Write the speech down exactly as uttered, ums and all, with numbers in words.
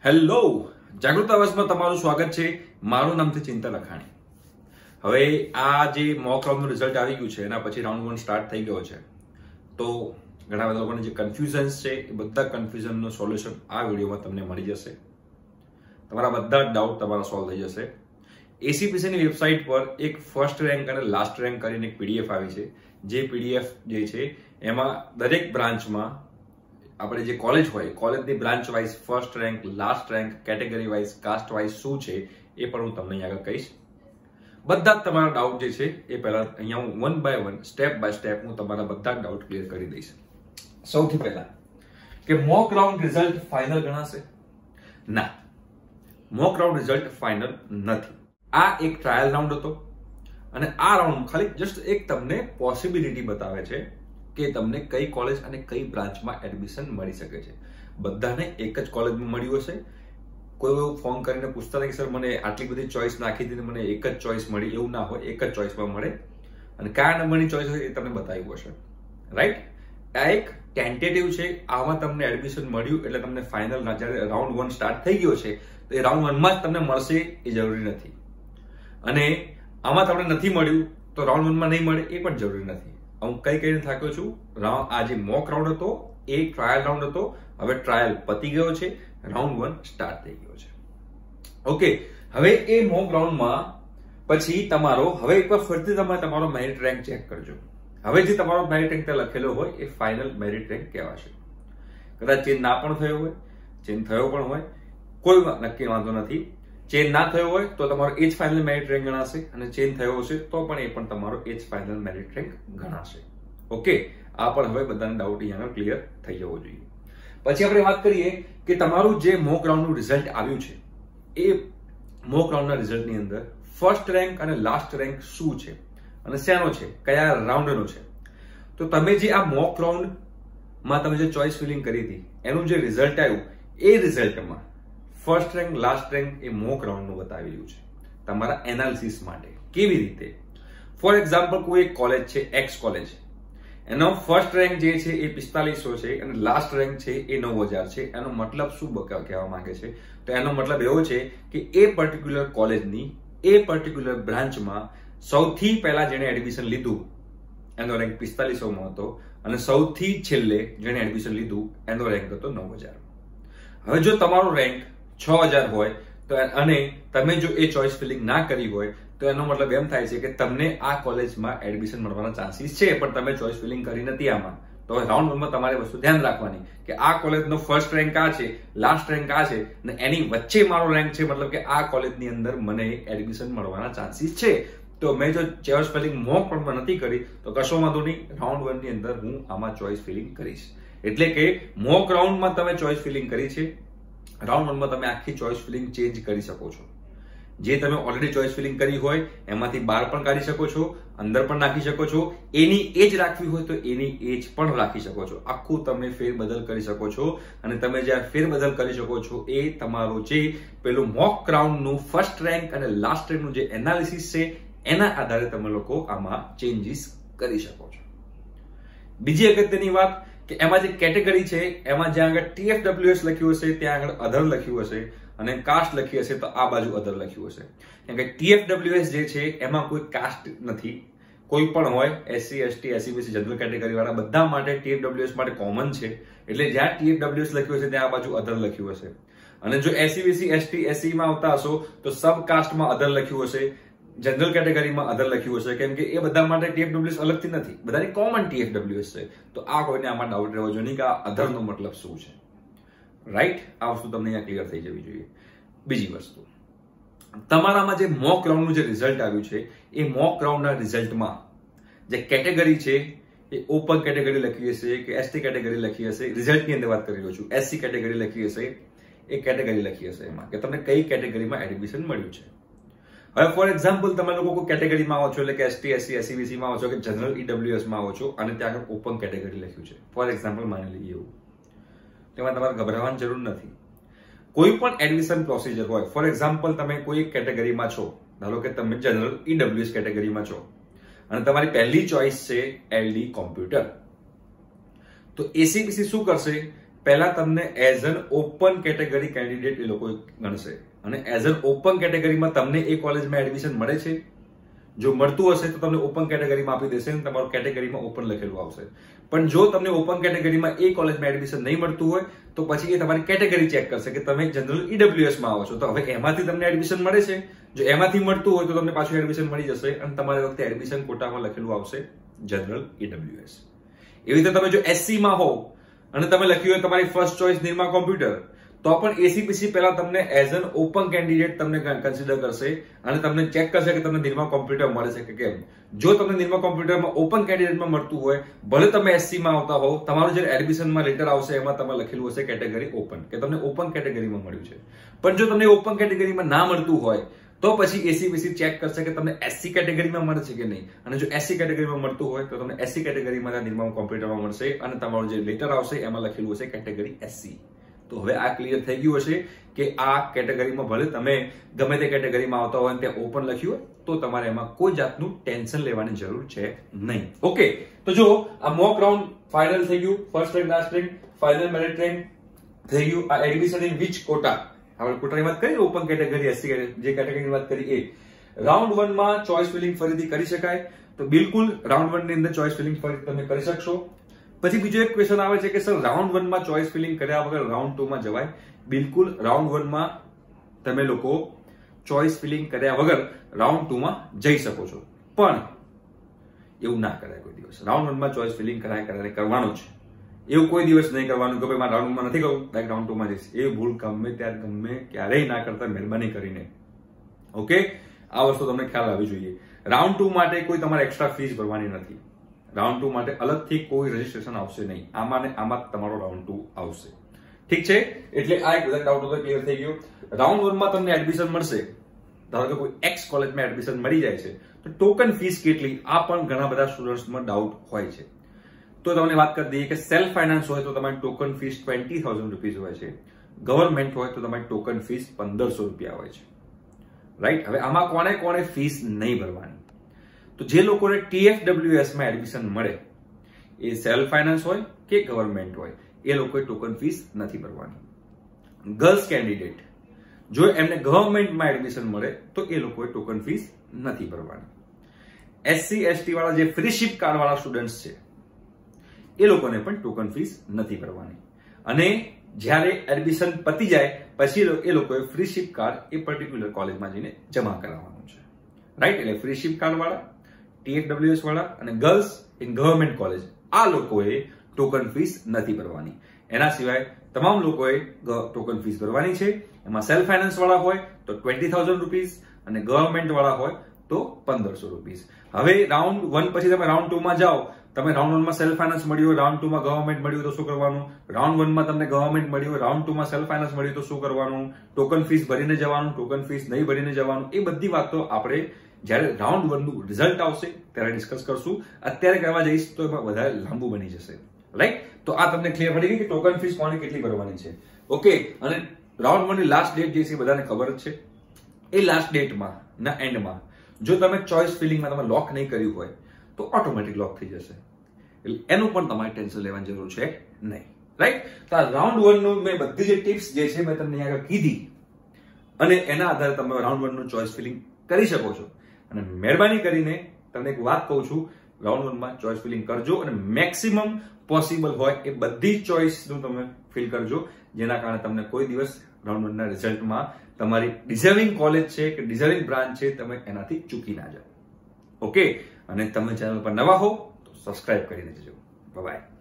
Hello, જાગૃત અવાજમાં તમારું સ્વાગત છે। મારું નામ છે ચિંતન અખાણી। હવે આ જે મોક રાઉન્ડનું રિઝલ્ટ આવી ગયું છે એના પછી રાઉન્ડ વન સ્ટાર્ટ થઈ ગયો છે, તો ઘણા બધા લોકોને જે કન્ફ્યુઝન્સ છે એ બધા કન્ફ્યુઝનનું સોલ્યુશન આ વિડીયોમાં તમને મળી જશે। તમારા બધા ડાઉટ તમારા સોલ્વ થઈ જશે। એસીપીસીની વેબસાઇટ પર એક ફર્સ્ટ રેન્ક અને લાસ્ટ રેન્ક કરીને એક પીડીએફ આવી છે, જે પીડીએફ જે છે એમાં દરેક બ્રાન્ચમાં આપણે જે કોલેજ હોય કોલેજની branch wise first rank, last rank, category wise, caste wise શું છે એ પણ હું તમને આગળ કહીશ। બધા જ તમારા ડાઉટ જે છે એ પહેલા અહીંયા હું one by one step by step હું તમારા બધા ડાઉટ ક્લિયર કરી દઈશ। સૌથી પહેલા કે મોક રાઉન્ડ રિઝલ્ટ ફાઇનલ ગણાશે? ના, મોક રાઉન્ડ રિઝલ્ટ ફાઇનલ નથી। આ એક ટ્રાયલ રાઉન્ડ હતો અને આ રાઉન્ડ ખાલી જસ્ટ એક તમને પોસિબિલિટી બતાવે છે કે તમને કઈ કોલેજ અને કઈ બ્રાન્ચમાં એડમિશન મળી શકે છે। બધાને એક જ કોલેજમાં મળ્યું હશે। કોઈ એવું ફોન કરીને પૂછતા નહીં કે સર મને આટલી બધી ચોઇસ નાખી દીધી, મને એક જ ચોઇસ મળી, એવું ના હોય। એક જ ચોઇસમાં મળે અને કયા નંબરની ચોઇસ હોય એ તમને બતાવ્યું હશે, રાઈટ? આ એક ટેન્ટેટિવ છે। આમાં તમને એડમિશન મળ્યું એટલે તમને ફાઇનલ ના, જ્યારે રાઉન્ડ વન સ્ટાર્ટ થઈ ગયો છે તો એ રાઉન્ડ વનમાં જ તમને મળશે એ જરૂરી નથી, અને આમાં તમને નથી મળ્યું તો રાઉન્ડ વનમાં નહીં મળે એ પણ જરૂરી નથી। હું કઈ કઈને થાક્યો છું। આ જે મોક રાઉન્ડ હતો એ ટ્રાયલ રાઉન્ડ હતો, હવે ટ્રાયલ પતી ગયો છે, રાઉન્ડ વન સ્ટાર્ટ થઈ ગયો છે। ઓકે, હવે એ મોક રાઉન્ડમાં પછી તમારો હવે એકવાર ફરીથી તમે તમારો મેરિટ રેન્ક ચેક કરજો। હવે જે તમારો મેરિટ રેન્ક ત્યાં લખેલો હોય એ ફાઇનલ મેરિટ રેન્ક કહેવાશે। કદાચ ચેન્જ ના પણ થયો હોય, ચેન્જ થયો પણ હોય, કોઈ નક્કી વાંધો નથી। ચેન્જ ના થયો હોય તો તમારો એ જ ફાઇનલ મેરિટ રેન્ક ગણાશે, અને ચેન્જ થયો હશે તો પણ એ પણ તમારો એ જ ફાઇનલ મેરિટ રેન્ક ગણાશે। ઓકે, આ પણ હવે બધાને ડાઉટ અહીંયા ક્લિયર થઈ જવો જોઈએ। પછી આપણે વાત કરીએ કે તમારું જે મોક રાઉન્ડનું રિઝલ્ટ આવ્યું છે એ મોક રાઉન્ડના રિઝલ્ટની અંદર ફર્સ્ટ રેન્ક અને લાસ્ટ રેન્ક શું છે અને શેનો છે, કયા રાઉન્ડનો છે। તો તમે જે આ મોક રાઉન્ડમાં તમે જે ચોઇસ ફિલિંગ કરી હતી એનું જે રિઝલ્ટ આવ્યું એ રિઝલ્ટમાં ફર્સ્ટ રેન્ક, લાસ્ટ રેન્ક એ મોક રાઉન્ડનું બતાવી રહ્યું છે તમારા એનાલિસિસ માટે। કેવી રીતે? ફોર એક્ઝામ્પલ, કોઈ એક કોલેજ છે, એક્સ કોલેજ, એનો ફર્સ્ટ રેન્ક જે છે એ પિસ્તાલીસો છે અને લાસ્ટ રેન્ક છે એ નવ હજાર છે। એનો મતલબ શું કહેવા માંગે છે? તો એનો મતલબ એવો છે કે એ પર્ટિક્યુલર કોલેજની એ પર્ટિક્યુલર બ્રાન્ચમાં સૌથી પહેલા જેને એડમિશન લીધું એનો રેન્ક પિસ્તાલીસો માં હતો, અને સૌથી છેલ્લે જેને એડમિશન લીધું એનો રેન્ક હતો નવ હજાર। હવે જો તમારો રેન્ક છ હજાર હોય તો અને તમે જો એ ચોઇસ ફિલિંગ ના કરી હોય તો એનો મતલબ એમ થાય છે કે તમને આ કોલેજમાં એડમિશન મળવાના ચાન્સીસ છે, પણ તમે ચોઇસ ફિલિંગ કરી નથી આમાં। તો રાઉન્ડ વનમાં તમારે વસ્તુ ધ્યાન રાખવાની કે આ કોલેજનો ફર્સ્ટ રેન્ક આ છે, લાસ્ટ રેન્ક આ છે, અને એની વચ્ચે મારો રેન્ક છે, મતલબ કે આ કોલેજની અંદર મને એડમિશન મળવાના ચાન્સીસ છે। તો મેં જો ચોઇસ ફિલિંગ મોક રાઉન્ડમાં નથી કરી તો કશો વાંધો નહીં, રાઉન્ડ વન ની અંદર હું આમાં ચોઇસ ફિલિંગ કરીશ। એટલે કે મોક રાઉન્ડમાં તમે ચોઇસ ફિલિંગ કરી છે, રાઉન્ડ વનમાં તમે આખી ચોઇસ ફિલિંગ ચેન્જ કરી શકો છો। જે તમે ઓલરેડી ચોઇસ ફિલિંગ કરી હોય એમાંથી બહાર પણ કાઢી શકો છો, અંદર પણ નાખી શકો છો, એની એજ રાખવી હોય તો એની એજ પણ રાખી શકો છો। આખું તમે ફેરબદલ કરી શકો છો, અને તમે જે ફેરબદલ કરી શકો છો એ તમારું જે પેલું મોક રાઉન્ડનું ફર્સ્ટ રેન્ક અને લાસ્ટ રેન્કનું જે એનાલિસિસ છે એના આધારે તમે લોકો આમાં ચેન્જીસ કરી શકો છો। બીજી અગત્યની વાત કે એમાં જે કેટેગરી છે એમાં જ્યાં આગળ ટીએફડબ્લ્યુએસ લખ્યું હશે ત્યાં આગળ અધર લખ્યું હશે, અને કાસ્ટ લખી હશે તો આ બાજુ અધર લખ્યું હશે। કેમ કે ટીએફડબ્લ્યુએસ જે છે એમાં કોઈ કાસ્ટ નથી, કોઈ પણ હોય, SC, ST, SCBC, general category વાળા બધા માટે ટીએફડબ્લ્યુએસ માટે કોમન છે। એટલે જ્યાં ટીએફડબ્લ્યુએસ લખ્યું હશે ત્યાં આ બાજુ અધર લખ્યું હશે, અને જો એસસીબીસી, એસટી, એસસી માં આવતા હશો તો સબ કાસ્ટમાં અધર લખ્યું હશે, જનરલ કેટેગરીમાં અધર લખ્યું હશે, કેમ કે એ બધા માટે ટીએફડબ્લ્યુએસ અલગથી નથી, બધાની કોમન ટીએફડબ્લ્યુએસ છે। તો આ કોઈને આમાં ડાઉટ રહેવો જોઈએ નહીં કે આ અધરનો મતલબ શું છે, રાઈટ? આ વસ્તુ તમને અહીંયા ક્લિયર થઈ જવી જોઈએ। બીજી વસ્તુ, તમારામાં જે મોક રાઉન્ડનું જે રિઝલ્ટ આવ્યું છે એ મોક રાઉન્ડના રિઝલ્ટમાં જે કેટેગરી છે એ ઓપન કેટેગરી લખી હશે કે એસટી કેટેગરી લખી હશે, રિઝલ્ટની અંદર વાત કરી રહ્યો છું, એસસી કેટેગરી લખી હશે, એ કેટેગરી લખી હશે એમાં કે તમને કઈ કેટેગરીમાં એડમિશન મળ્યું છે। હવે ફોર એક્ઝામ્પલ, તમે લોકો કોઈ કેટેગરીમાં આવો છો, એટલે કે એસટી, એસસી, એસસીબીસી માં આવો છો કે જનરલ ઈડબ્લ્યુએસ માં આવો છો, અને ત્યાં આગળ ઓપન કેટેગરી લખ્યું છે, ફોર એક્ઝામ્પલ માની લઈએ એવું, તેમાં તમારે ગભરાવાની જરૂર નથી। કોઈ પણ એડમિશન પ્રોસિજર હોય, ફોર એક્ઝામ્પલ તમે કોઈ એક કેટેગરીમાં છો, ધારો કે તમે જનરલ ઈડબ્લ્યુએસ કેટેગરીમાં છો અને તમારી પહેલી ચોઇસ છે એલડી કોમ્પ્યુટર, તો એસીબીસી શું કરશે? પહેલા તમને as an open category candidate એ લોકો ગણશે અને એઝ એન ઓપન કેટેગરીમાં તમને એ કોલેજમાં એડમિશન મળે છે. જો મળતું હશે તો તમને ઓપન કેટેગરીમાં આપી દેશે અને તમારું કેટેગરીમાં ઓપન લખેલું આવશે. પણ જો તમને ઓપન કેટેગરીમાં એ કોલેજમાં એડમિશન નહીં મળતું હોય તો પછી એ તમારી કેટેગરી ચેક કરશે કે તમે જનરલ ઈડબ્લ્યુએસ માં આવો છો, તો હવે એમાંથી તમને એડમિશન મળે છે. જો એમાંથી મળતું હોય તો તમને પાછું એડમિશન મળી જશે અને તમારે વખતે એડમિશન કોટામાં લખેલું આવશે જનરલ ઈડબ્લ્યુએસ. એવી રીતે તમે જો એસસી માં હો અને તમે લખ્યું હોય તમારી ફર્સ્ટ ચોઇસ નિરમા કોમ્પ્યુટર, તો પણ એસીપીસી પહેલા તમને એઝ એન ઓપન કેન્ડિડેટ તમને કન્સિડર કરશે અને તમને ચેક કરશે કે તમને નિરમા કોમ્પ્યુટર મળે છે કે કેમ. જો તમને નિરમા કોમ્પ્યુટરમાં ઓપન કેન્ડિડેટમાં મળતું હોય, ભલે તમે એસસી માં આવતા હોવ, તમારું જે એડમિશનમાં લેટર આવશે એમાં તમે લખેલું હશે કેટેગરી ઓપન, કે તમને ઓપન કેટેગરીમાં મળ્યું છે. પણ જો તમને ઓપન કેટેગરીમાં ના મળતું હોય તો પછી એસીપીસી ચેક કરશે કે તમને એસસી કેટેગરીમાં મળે છે કે નહીં. અને જો એસસી કેટેગરીમાં મળતું હોય તો તમને એસસી કેટેગરીમાં નિરમા કોમ્પ્યુટરમાં મળશે અને તમારું જે લેટર આવશે એમાં લખેલું હશે કેટેગરી એસસી. તો હવે આ ક્લિયર થઈ ગયું હશે કે આ કેટેગરીમાં ભલે તમે ગમે તે કેટેગરીમાં આવતા હોય ત્યાં ઓપન લખ્યું હોય તો તમારે એમાં કોઈ જાતનું ટેન્શન લેવાની જરૂર છે નહીં. ઓકે, તો જો આ મોક રાઉન્ડ ફાઇનલ થઈ ગયું. First rank, last rank, final merit rank થઈ ગયું. આ એડમિશન ઇન વિચ કોટા, આપણે કોટાની વાત કરી, ઓપન કેટેગરી, એસસી જે કેટેગરીની વાત કરી એ. રાઉન્ડ વન માં ચોઇસ ફિલિંગ ફરીથી કરી શકાય, તો બિલકુલ રાઉન્ડ વન ની અંદર ચોઇસ ફિલિંગ ફરીથી તમે કરી શકશો. પછી બીજો એક ક્વેશ્ચન આવે છે કે સર રાઉન્ડ વન માં ચોઇસ ફિલિંગ કર્યા વગર રાઉન્ડ ટુ માં જવાય? બિલકુલ, રાઉન્ડ વન માં તમે લોકો ચોઇસ ફિલિંગ કર્યા વગર રાઉન્ડ ટુ માં જઈ શકો છો, પણ એવું ના કરાય કોઈ દિવસ. રાઉન્ડ વન માં ચોઇસ ફિલિંગ કરાય કરાય કરવાનું છે, એવું કોઈ દિવસ નહીં કરવાનું કે ભાઈ મારે રાઉન્ડ માં નથી કરવું, ડાયરેક્ટ રાઉન્ડ ટુ માં જઈશ. એ ભૂલ ગમે ત્યારે ગમે ક્યારેય ના કરતા, મહેરબાની કરીને. ઓકે, આ વસ્તુ તમને ખ્યાલ આવવી જોઈએ. રાઉન્ડ ટુ માટે કોઈ તમારે એક્સ્ટ્રા ફીસ ભરવાની નથી. રાઉન્ડ ટુ માટે અલગથી કોઈ રજીસ્ટ્રેશન આવશે નહીં. આમાં ને આમાં તમારો રાઉન્ડ ટુ આવશે. ઠીક છે, એટલે આ એક બધા ડાઉટ હતો, ક્લિયર થઈ ગયો. રાઉન્ડ વન માં તમને એડમિશન મળશે, ધારો કે કોઈ એક્સ કોલેજમાં એડમિશન મળી જાય છે તો ટોકન ફીસ કેટલી, આ પણ ઘણા બધા સ્ટુડન્ટ્સમાં ડાઉટ હોય છે. તો તમને વાત કરી દઈએ કે સેલ્ફ ફાઇનાન્સ હોય તો તમારી token fees twenty thousand rupees હોય છે. ગવર્મેન્ટ હોય તો તમારી ટોકન ફીસ પંદરસો રૂપિયા હોય છે. રાઈટ, હવે આમાં કોને કોને ફીસ નહીં ભરવાની? તો જે લોકોને ટીએફડબ્લ્યુએસ માં એડમિશન મળે, એ સેલ્ફ ફાઇનાન્સ હોય કે ગવર્મેન્ટ હોય, એ લોકોએ ટોકન ફીસ નથી ભરવાની. ગર્લ્સ કેન્ડિડેટ જો એમને ગવર્મેન્ટમાં એડમિશન મળે તો એ લોકોએ ટોકન ફીસ નથી ભરવાની. એસસી એસટી વાળા જે ફ્રી શિપ કાર્ડ વાળા સ્ટુડન્ટ્સ છે એ લોકોને પણ ટોકન ફીસ નથી ભરવાની. અને જ્યારે એડમિશન પતી જાય પછી એ લોકોએ ફ્રી શિપ કાર્ડ એ પર્ટિક્યુલર કોલેજમાં જઈને જમા કરાવવાનું છે. રાઈટ, એટલે ફ્રી શિપ કાર્ડ વાળા, ટીએફડબ્લ્યુએસ વાળા અને ગર્લ્સ ઇન ગવર્મેન્ટ કોલેજ, આ લોકોએ ટોકન ફીસ નથી ભરવાની. એના સિવાય તમામ લોકોએ ટોકન ફીસ ભરવાની છે. એમાં સેલ્ફ ફાઇનાન્સ વાળા હોય તો ટ્વેન્ટી થાઉઝન્ડ રૂપીઝ અને ગવર્મેન્ટ વાળા હોય તો પંદરસો રૂપીઝ. હવે રાઉન્ડ વન પછી તમે રાઉન્ડ ટુ માં જાઓ, તમે રાઉન્ડ વન માં સેલ્ફ ફાઇનાન્સ મળ્યું હોય, રાઉન્ડ ટુ માં ગવર્મેન્ટ મળ્યું તો શું કરવાનું? રાઉન્ડ વન માં તમને ગવર્મેન્ટ મળ્યું હોય, રાઉન્ડ ટુ માં સેલ્ફ ફાઇનાન્સ મળ્યું તો શું કરવાનું? ટોકન ફીસ ભરીને જવાનું, ટોકન ફીસ નહીં ભરીને જવાનું, એ બધી વાતો આપણે જ્યારે રાઉન્ડ વન નું રિઝલ્ટ આવશે ત્યારે ડિસ્કસ કરશું. અત્યારે કહેવા જઈશ તો એમાં વધારે લાંબુ બની જશે. રાઈટ, તો આ તમને ક્લિયર પડી ગઈ કે ટોકન ફીસ કોને કેટલી ભરવાની છે. ઓકે, અને રાઉન્ડ વન ની લાસ્ટ ડેટ જે છે બધાને ખબર જ છે. એ લાસ્ટ ડેટમાં ના એન્ડમાં જો તમે ચોઇસ ફિલિંગમાં તમે લોક નહીં કર્યું હોય તો ઓટોમેટિક લોક થઈ જશે. એટલે એનું પણ તમારે ટેન્શન લેવાની જરૂર છે નહીં. રાઈટ, તો આ રાઉન્ડ વન નું મેં બધી જે ટિપ્સ જે છે મેં તમને આગળ કીધી અને એના આધારે તમે રાઉન્ડ વન નું ચોઇસ ફિલિંગ કરી શકો છો. અને મહેરબાની કરીને તમને એક વાત કહું છું, રાઉન્ડ વન માં ચોઇસ ફિલિંગ કરજો અને મેક્સિમમ પોસિબલ હોય એ બધી ચોઇસ નું તમે ફિલ કરજો, જેના કારણે તમને કોઈ દિવસ રાઉન્ડ વન ના રિઝલ્ટમાં તમારી ડિઝર્વિંગ કોલેજ છે કે ડિઝર્વિંગ બ્રાન્ચ છે તમે એનાથી ચૂકી ના જાઓ. ઓકે, અને તમે ચેનલ પર નવા હો તો સબસ્ક્રાઇબ કરી દેજો. Bye by.